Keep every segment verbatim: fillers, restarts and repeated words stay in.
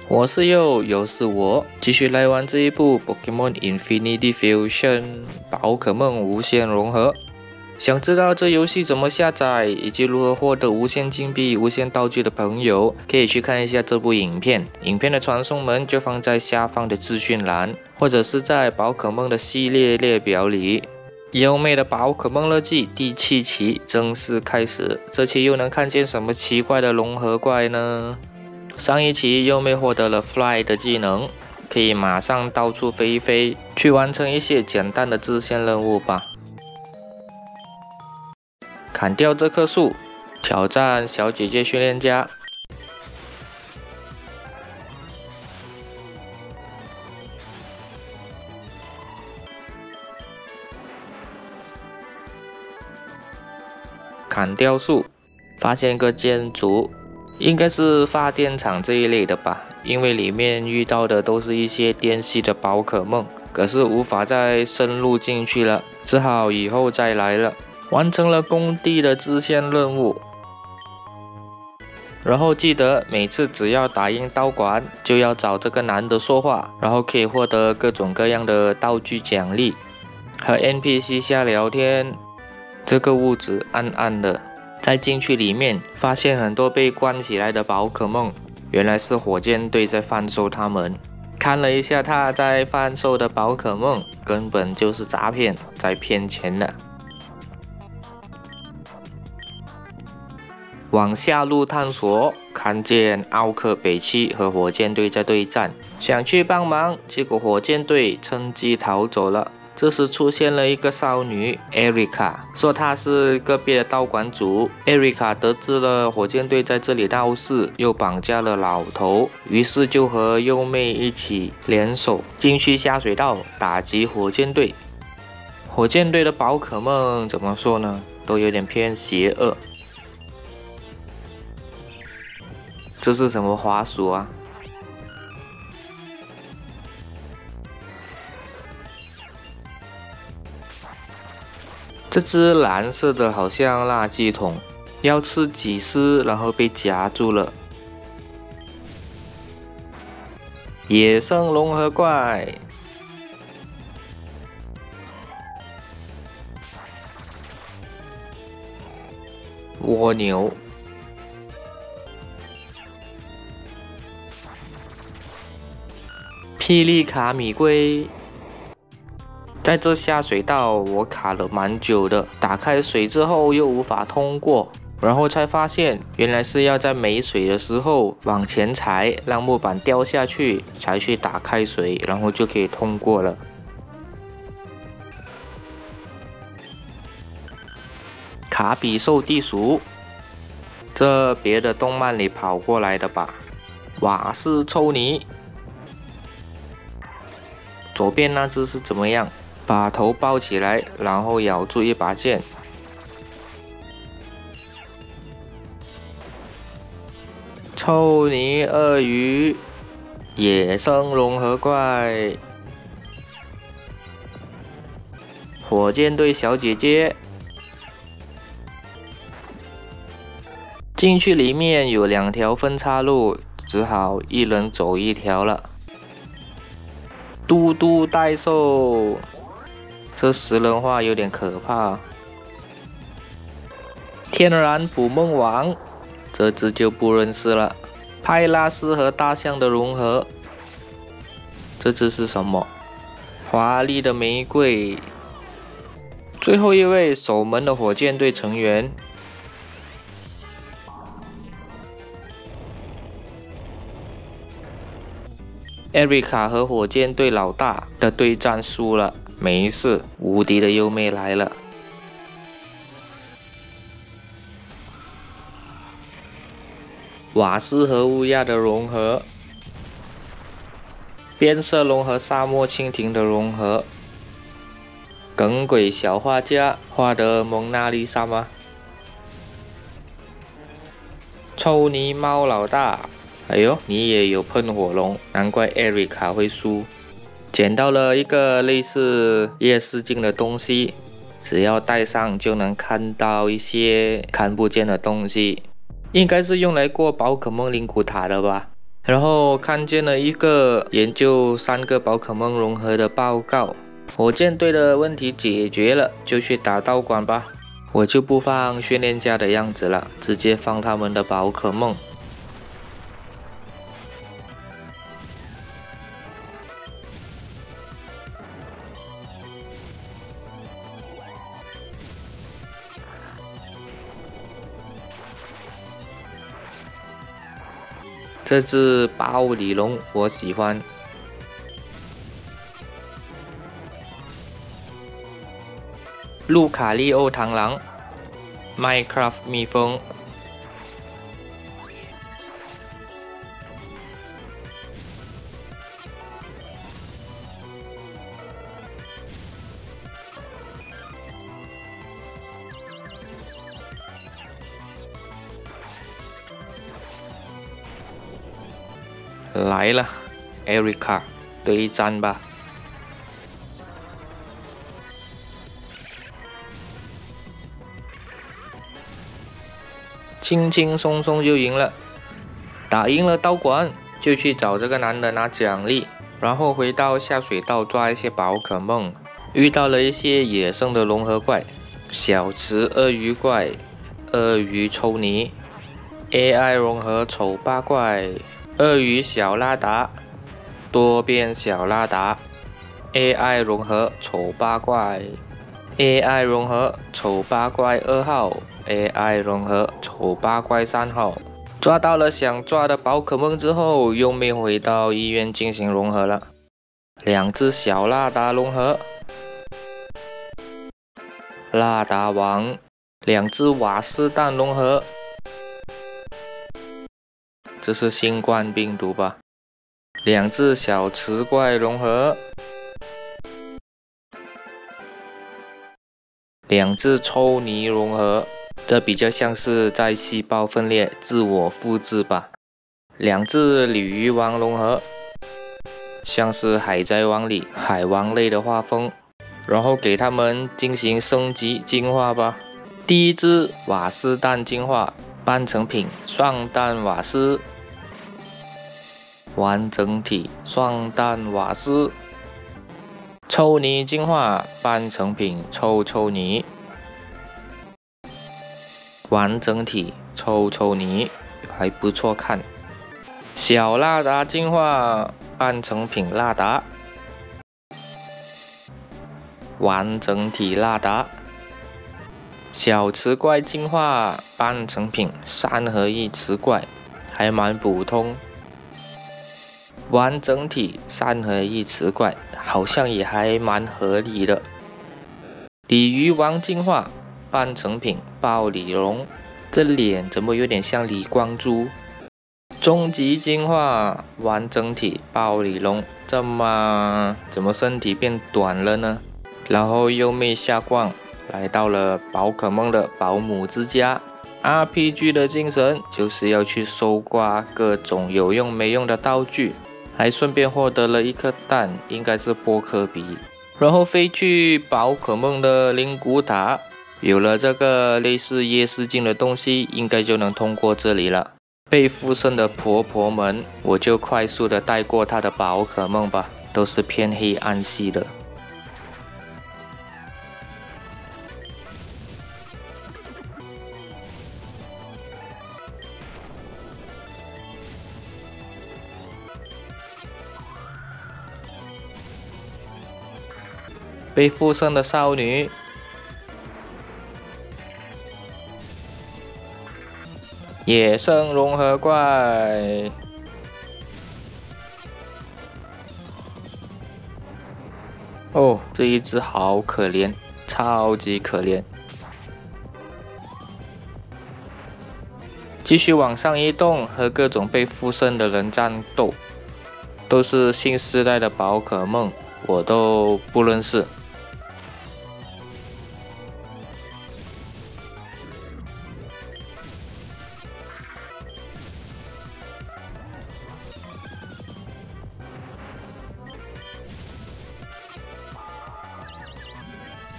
我是佑，又是我，继续来玩这一部 Pokemon Infinity Fusion 宝可梦无限融合。想知道这游戏怎么下载以及如何获得无限金币、无限道具的朋友，可以去看一下这部影片。影片的传送门就放在下方的资讯栏，或者是在宝可梦的系列列表里。优美的宝可梦日记第七期正式开始，这期又能看见什么奇怪的融合怪呢？上一期优美获得了 Fly 的技能，可以马上到处飞一飞，去完成一些简单的支线任务吧。砍掉这棵树，挑战小姐姐训练家。砍掉树，发现个建筑，应该是发电厂这一类的吧，因为里面遇到的都是一些电系的宝可梦，可是无法再深入进去了，只好以后再来了。完成了工地的支线任务，然后记得每次只要打赢道馆，就要找这个男的说话，然后可以获得各种各样的道具奖励。和 N P C 下聊天，这个屋子暗暗的，再进去里面，发现很多被关起来的宝可梦，原来是火箭队在贩售他们。看了一下他在贩售的宝可梦，根本就是诈骗，在骗钱的。往下路探索，看见奥克北七和火箭队在对战，想去帮忙，结果火箭队趁机逃走了。这时出现了一个少女艾瑞卡，说她是隔壁的道馆主。艾瑞卡得知了火箭队在这里闹事，又绑架了老头，于是就和优妹一起联手进去下水道打击火箭队。火箭队的宝可梦怎么说呢，都有点偏邪恶。这是什么滑鼠啊？这只蓝色的好像垃圾桶，要吃几丝，然后被夹住了。野生融合怪，蜗牛。霹雳卡米龟，在这下水道我卡了蛮久的，打开水之后又无法通过，然后才发现原来是要在没水的时候往前踩，让木板掉下去，才去打开水，然后就可以通过了。卡比兽地鼠，这别的动漫里跑过来的吧？瓦斯抽泥。左边那只是怎么样？把头抱起来，然后咬住一把剑。臭泥鳄鱼，野生融合怪，火箭队小姐姐。进去里面有两条分岔路，只好一人走一条了。嘟嘟代兽，这食人化有点可怕。天然捕梦网，这只就不认识了。派拉斯和大象的融合，这只是什么？华丽的玫瑰。最后一位守门的火箭队成员。艾瑞卡和火箭队老大的对战输了，没事，无敌的优妹来了。瓦斯和乌鸦的融合，变色龙和沙漠蜻蜓的融合，耿鬼小画家画的蒙娜丽莎吗？臭泥猫老大。哎呦，你也有喷火龙，难怪艾瑞卡会输。捡到了一个类似夜视镜的东西，只要戴上就能看到一些看不见的东西，应该是用来过宝可梦灵骨塔的吧。 然后看见了一个研究三个宝可梦融合的报告，火箭队的问题解决了，就去打道馆吧。我就不放训练家的样子了，直接放他们的宝可梦。这只暴鲤龙我喜欢。路卡利欧螳螂 ，Minecraft 蜜蜂。来了 ，Erica， 对战吧！轻轻松松就赢了，打赢了道馆，就去找这个男的拿奖励，然后回到下水道抓一些宝可梦，遇到了一些野生的融合怪，小池鳄鱼怪、鳄鱼抽泥、A I 融合丑八怪。鳄鱼小拉达，多变小拉达 ，A I 融合丑八怪 ，A I 融合丑八怪二号 ，A I 融合丑八怪三号。抓到了想抓的宝可梦之后，又没回到医院进行融合了。两只小拉达融合，拉达王，两只瓦斯蛋融合。这是新冠病毒吧？两只小池怪融合，两只抽泥融合，这比较像是在细胞分裂、自我复制吧。两只鲤鱼王融合，像是海贼王里海王类的画风，然后给他们进行升级进化吧。第一只瓦斯蛋进化，半成品双蛋瓦斯。完整体双蛋瓦斯，抽泥进化半成品臭臭泥，完整体臭臭泥还不错看。小拉达进化半成品拉达，完整体拉达。小池怪进化半成品三合一池怪，还蛮普通。完整体三合一池怪好像也还蛮合理的。鲤鱼王进化半成品暴鲤龙，这脸怎么有点像李光洙？终极进化完整体暴鲤龙，这么怎么身体变短了呢？然后又没下逛，来到了宝可梦的保姆之家。R P G 的精神就是要去搜刮各种有用没用的道具。还顺便获得了一颗蛋，应该是波克比，然后飞去宝可梦的灵骨塔，有了这个类似夜视镜的东西，应该就能通过这里了。被附身的婆婆们，我就快速的带过她的宝可梦吧，都是偏黑暗系的。被附身的少女，野生融合怪，哦，这一只好可怜，超级可怜。继续往上移动，和各种被附身的人战斗，都是新时代的宝可梦，我都不认识。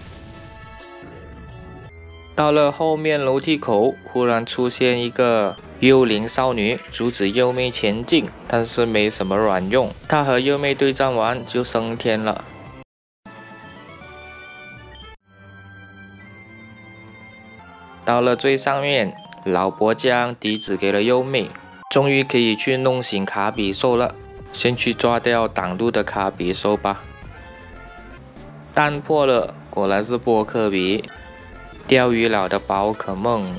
到了后面楼梯口，忽然出现一个幽灵少女阻止优妹前进，但是没什么卵用。她和优妹对战完就升天了。到了最上面，老伯将笛子给了优妹，终于可以去弄醒卡比兽了。先去抓掉挡路的卡比兽吧。蛋破了，果然是波克比。钓鱼佬的宝可梦。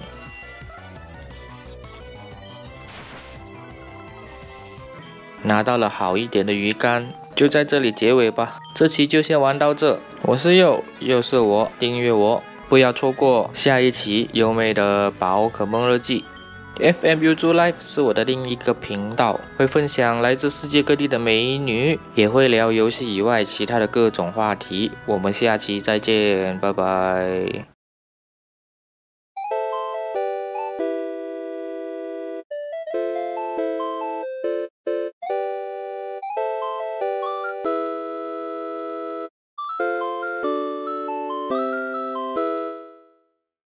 拿到了好一点的鱼竿，就在这里结尾吧。这期就先玩到这，我是佑，又是我，订阅我，不要错过下一期优美的宝可梦日记。F M U Z Life 是我的另一个频道，会分享来自世界各地的美女，也会聊游戏以外其他的各种话题。我们下期再见，拜拜。